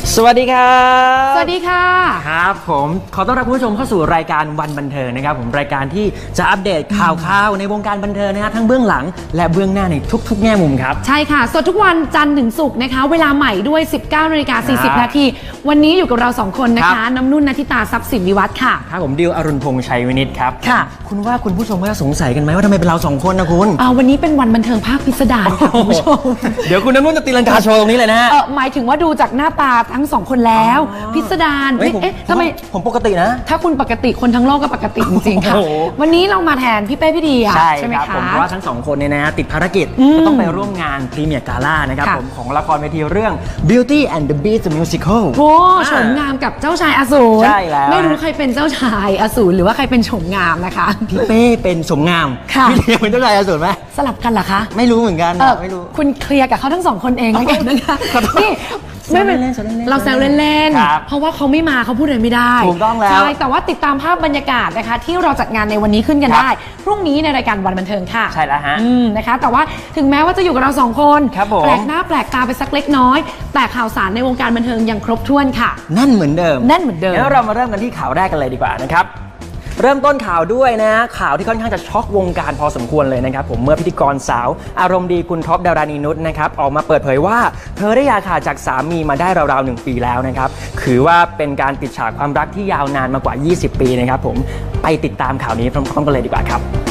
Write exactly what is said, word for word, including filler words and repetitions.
สวัสดีครับสวัสดีค่ะครับผมขอต้อนรับคุณผู้ชมเข้าสู่รายการวันบันเทิงนะครับผมรายการที่จะอัปเดตข่าวข่าวในวงการบันเทิงนะฮะทั้งเบื้องหลังและเบื้องหน้าในทุกๆแง่มุมครับใช่ค่ะสดทุกวันจันทร์ถึงศุกร์นะคะเวลาใหม่ด้วย สิบเก้านาฬิกาสี่สิบ นาทีวันนี้อยู่กับเราสองคนนะคะน้ำนุ่นณทิตาทรัพย์สินวิวัฒน์ค่ะครับผมดิวอรุณพงษ์ชัยวินิตครับค่ะคุณว่าคุณผู้ชมก็สงสัยกันไหมว่าทำไมเป็นเราสองคนนะคุณอ่าวันนี้เป็นวันบันเทิงภาคพิสดารค่ะคุณผู้ชมเดี๋ยวคุณน้ำนุ่นจะตีลังกาโชว์ตรงนี้เลยนะฮะเออหมายถึงว่าดูจากหน้าตาทั้งสองคนแล้วพิสดารเอ๊ะทำไมผมปกตินะถ้าคุณปกติคนทั้งโลกก็ปกติจริงๆค่ะวันนี้เรามาแทนพี่เป้พี่ดีอ่ะใช่ไหมคะผมเพราะว่าทั้งสองคนเนี่ยนะติดภารกิจก็ต้องไปร่วมงานพรีเมียร์กาล่านะครับผมของละครเวทีเรื่อง Beauty and the Beast the Musical โอ้โฉมงามกับเจ้าชายอสูรใช่แล้วไม่รู้ใครเป็นเจ้าชายอสูรหรือว่าใครเป็นโฉมงามนะคะพี่เป้เป็นโฉมงามพี่เดียเป็นเจ้าชายอสูรไหมสลับกันเหรอคะไม่รู้เหมือนกันไม่รู้คุณเคลียร์กับเขาทั้งสองคนเองแล้วกันนะคะนี่ไม่เป็นเราแซวเล่นๆเพราะว่าเขาไม่มาเขาพูดอะไรไม่ได้ถูกต้องแล้วใช่แต่ว่าติดตามภาพบรรยากาศนะคะที่เราจัดงานในวันนี้ขึ้นกันได้พรุ่งนี้ในรายการวันบันเทิงค่ะใช่แล้วฮะนะคะแต่ว่าถึงแม้ว่าจะอยู่กับเราสองคนแปลกหน้าแปลกตาไปสักเล็กน้อยแต่ข่าวสารในวงการบันเทิงยังครบถ้วนค่ะนั่นเหมือนเดิมนั่นเหมือนเดิมแล้วเรามาเริ่มกันที่ข่าวแรกกันเลยดีกว่านะครับเริ่มต้นข่าวด้วยนะข่าวที่ค่อนข้างจะช็อกวงการพอสมควรเลยนะครับผมเมื่อพิธีกรสาวอารมณ์ดีคุณท็อปดารานีนุชนะครับออกมาเปิดเผยว่าเธอได้หย่าขาดจากสามีมาได้ราวๆหนึ่งปีแล้วนะครับถือว่าเป็นการปิดฉากความรักที่ยาวนานมากว่ายี่สิบปีนะครับผมไปติดตามข่าวนี้พร้อมๆกันเลยดีกว่าครับ